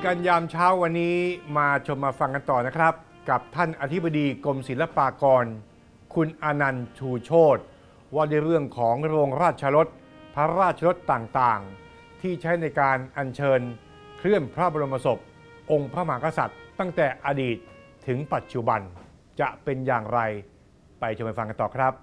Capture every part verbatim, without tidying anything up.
กันยามเช้าวันนี้มาชมมาฟังกันต่อนะครับกับท่านอธิบดีกรมศิลปากรคุณอนันต์ชูโชติว่าในเรื่องของโรงราชรถพระราชรถต่างๆที่ใช้ในการอัญเชิญเคลื่อนพระบรมศพองค์พระมหากษัตริย์ตั้งแต่อดีตถึงปัจจุบันจะเป็นอย่างไรไปชมไปฟังกันต่อครับ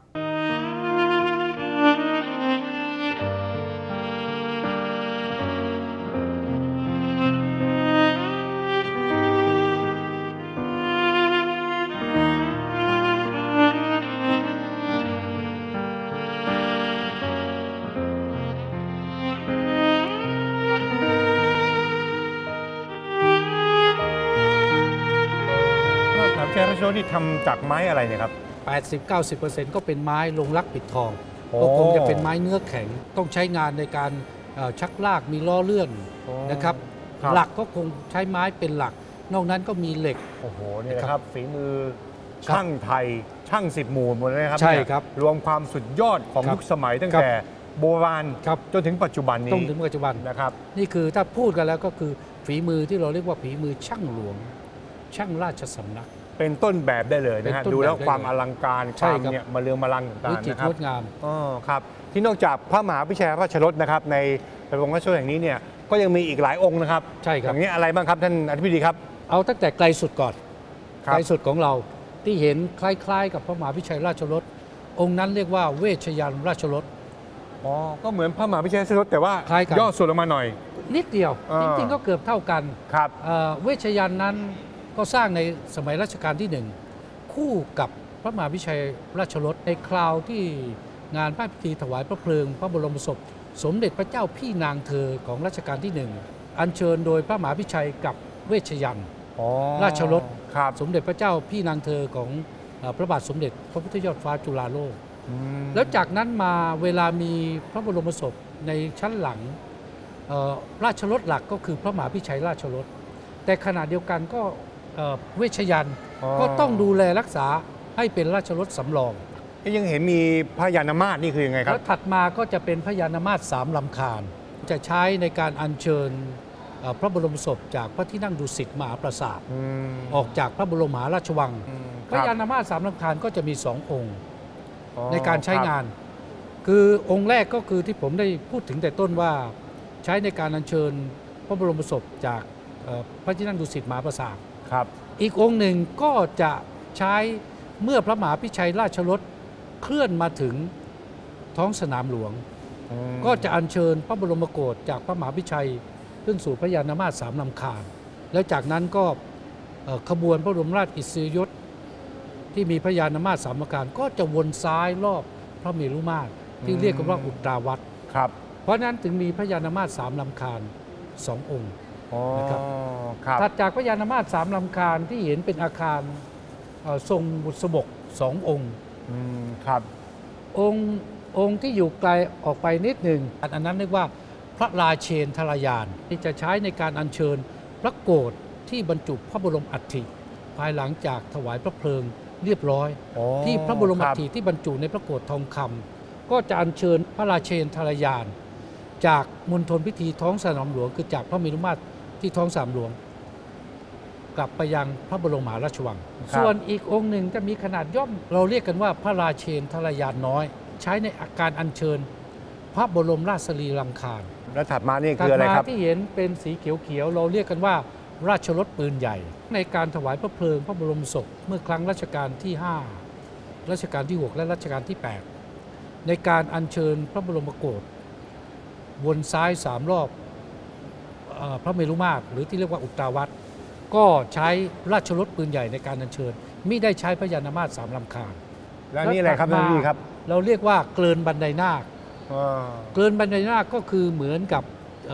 แค่พระชนนี่ทำจากไม้อะไรเนี่ยครับแปดสิบถึงเก้าสิบเปอร์เซ็นต์ ก็เป็นไม้ลงรักปิดทองก็คงจะเป็นไม้เนื้อแข็งต้องใช้งานในการชักลากมีล้อเลื่อนนะครับหลักก็คงใช้ไม้เป็นหลักนอกนั้นก็มีเหล็กโอ้โหนี่นะครับฝีมือช่างไทยช่างสิบหมู่หมดเลยครับใช่ครับรวมความสุดยอดของยุคสมัยตั้งแต่โบราณจนถึงปัจจุบันนี้ต้องถึงปัจจุบันนะครับนี่คือถ้าพูดกันแล้วก็คือฝีมือที่เราเรียกว่าฝีมือช่างหลวงช่างราชสำนักเป็นต้นแบบได้เลยนะฮะดูแล้วความอลังการความเนี่ยมาเรืองมาลังต่างๆนะครับงดงามอ๋อครับที่นอกจากพระมหาพิชัยราชรถนะครับในโรงราชรถแห่งนี้เนี่ยก็ยังมีอีกหลายองค์นะครับใช่ครับอย่างนี้อะไรบ้างครับท่านอธิบดีครับเอาตั้งแต่ไกลสุดก่อนไกลสุดของเราที่เห็นคล้ายๆกับพระมหาพิชัยราชรถองค์นั้นเรียกว่าเวชยันต์ราชรถอ๋อก็เหมือนพระมหาพิชัยราชรถแต่ว่าย่อส่วนลงมาหน่อยนิดเดียวจริงๆก็เกือบเท่ากันครับเวชยันต์นั้นก็สร้างในสมัยรัชกาลที่หนึ่งคู่กับพระมหาพิชัยราชรถในคราวที่งานพระพิธีถวายพระเพลิงพระบรมศพสมเด็จพระเจ้าพี่นางเธอของรัชกาลที่หนึ่งอัญเชิญโดยพระมหาพิชัยกับเวชยันต์ราชรถสมเด็จพระเจ้าพี่นางเธอของพระบาทสมเด็จพระพุทธยอดฟ้าจุฬาโลกแล้วจากนั้นมาเวลามีพระบรมศพในชั้นหลังราชรถหลักก็คือพระมหาพิชัยราชรถแต่ขณะเดียวกันก็เวชยันต์ก็ต้องดูแลรักษาให้เป็นราชรถสำรองยังเห็นมีพระยานามาสนี่คือยังไงครับแล้วถัดมาก็จะเป็นพระยานามาสสามลำคาญจะใช้ในการอัญเชิญพระบรมศพจากพระที่นั่งดุสิตมหาปราสาทออกจากพระบรมมหาราชวังพระยานามาสสามลำคาญก็จะมีสององค์ในการใช้งานคือองค์แรกก็คือที่ผมได้พูดถึงแต่ต้นว่าใช้ในการอัญเชิญพระบรมศพจากพระที่นั่งดุสิตมหาปราสาทครับอีกองค์หนึ่งก็จะใช้เมื่อพระมหาพิชัยราชรถเคลื่อนมาถึงท้องสนามหลวงก็จะอัญเชิญพระบรมโกศจากพระมหาพิชัยขึ้นสู่พระยานามาสสามลำคาญแล้วจากนั้นก็ขบวนพระบรมราชอิสริยยศที่มีพระยานามาสสามลำคาญก็จะวนซ้ายรอบพระเมรุมาตรที่เรียกกันว่าอุตราวัตรครับเพราะนั้นถึงมีพระยานามาสสามลำคาญสององค์นะครับถัดจากพระยานามาสสามลำคาญที่เห็นเป็นอาคารทรงบุษบกสององค์ครับองค์องค์ที่อยู่ไกลออกไปนิดหนึ่งอันนั้นเรียกว่าพระราเชนทรยานที่จะใช้ในการอัญเชิญพระโกรธที่บรรจุพระบรมอัฐิภายหลังจากถวายพระเพลิงเรียบร้อยที่พระบรมอัฐิที่บรรจุในพระโกรธทองคำก็จะอัญเชิญพระราเชนทรยานจากมณฑลพิธีท้องสนามหลวงคือจากพระเมรุมาตรที่ท้องสนามหลวงกลับไปยังพระบรมมหาราชวังส่วนอีกองค์หนึ่งจะมีขนาดย่อมเราเรียกกันว่าพระราเชนทรยานน้อยใช้ในอาการอัญเชิญพระบรมราชสรีรังคารแล้วถัดมานี่คืออะไรครับที่เห็นเป็นสีเขียวๆเราเรียกกันว่าราชรถปืนใหญ่ในการถวายพระเพลิงพระบรมศพเมื่อครั้งรัชกาลที่ห้ารัชกาลที่หกและรัชกาลที่แปดในการอัญเชิญพระบรมโกศวนซ้ายสามรอบพระเมรุมาตรหรือที่เรียกว่าอุตราวัตรก็ใช้ราชรถปืนใหญ่ในการอัญเชิญมิได้ใช้พระยานามาสสามลำคาญแล้วนี่อะไรครับท่านพี่ครับเราเรียกว่าเกลินบันไดนาคเกลินบันไดนาคก็คือเหมือนกับ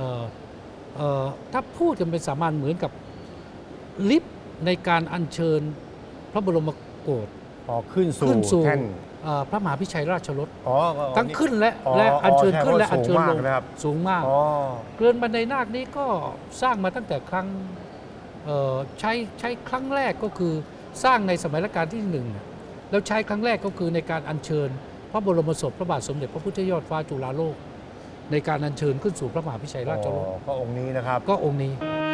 ถ้าพูดกันเป็นสามัญเหมือนกับลิฟต์ในการอัญเชิญพระบรมโกศขึ้นสู่แท่นพระมหาพิชัยราชรถทั้งขึ้นและและอัญเชิญขึ้นและอัญเชิญลงสูงมากเกลินบันไดนาคนี้ก็สร้างมาตั้งแต่ครั้งใช้ใช้ครั้งแรกก็คือสร้างในสมัยรัชกาลที่หนึ่งแล้วใช้ครั้งแรกก็คือในการอัญเชิญพระบรมศพพระบาทสมเด็จพระพุทธยอดฟ้าจุฬาโลกในการอัญเชิญขึ้นสู่พระมหาพิชัยราชรถก็องค์นี้นะครับก็องค์นี้